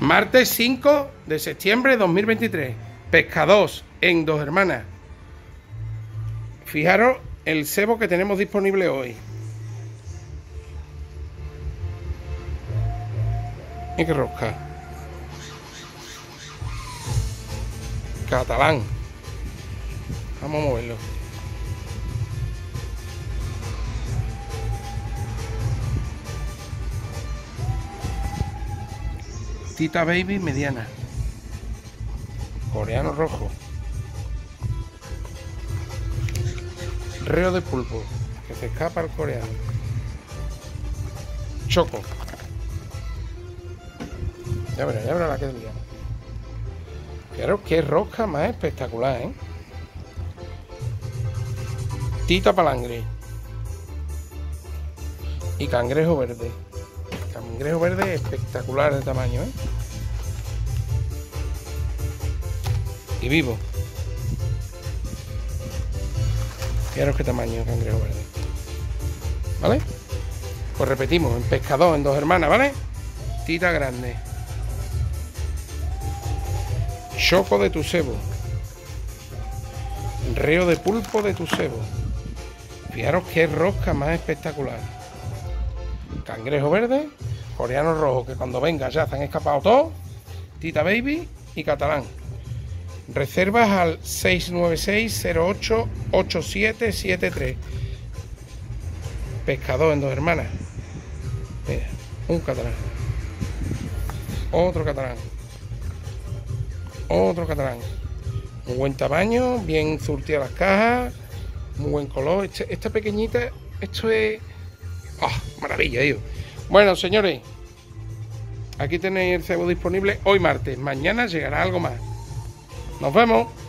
Martes 5 de septiembre de 2023. Pescados en Dos Hermanas. Fijaros el cebo que tenemos disponible hoy. Y qué rosca. Catalán. Vamos a moverlo. Tita Baby mediana. Coreano rojo. Reo de pulpo. Que se escapa el coreano. Choco. Ya verá la que día. Fijaros qué rosca más espectacular, ¿eh? Tita palangre. Y cangrejo verde. Cangrejo verde espectacular de tamaño, ¿eh? Y vivo. Fijaros qué tamaño de cangrejo verde. ¿Vale? Pues repetimos, en Pescador, en Dos Hermanas, ¿vale? Tita grande. Choco de tu cebo. Reo de pulpo de tu cebo. Fijaros qué rosca más espectacular. Cangrejo verde, coreano rojo, que cuando venga ya se han escapado todos. Tita Baby y catalán. Reservas al 696-08-8773. Pescador en Dos Hermanas. Mira, un catalán. Otro catalán. Otro catalán. Muy buen tamaño, bien surtidas las cajas, muy buen color. Esta pequeñita, esto es... ¡ah, maravilla, tío! Bueno, señores, aquí tenéis el cebo disponible hoy martes. Mañana llegará algo más. Nos vemos.